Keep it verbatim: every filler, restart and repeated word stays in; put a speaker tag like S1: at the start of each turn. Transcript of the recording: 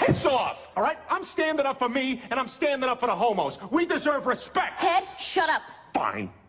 S1: piss off! All right? I'm standing up for me, and I'm standing up for the homos. We deserve respect.
S2: Ted, shut up.
S1: Fine.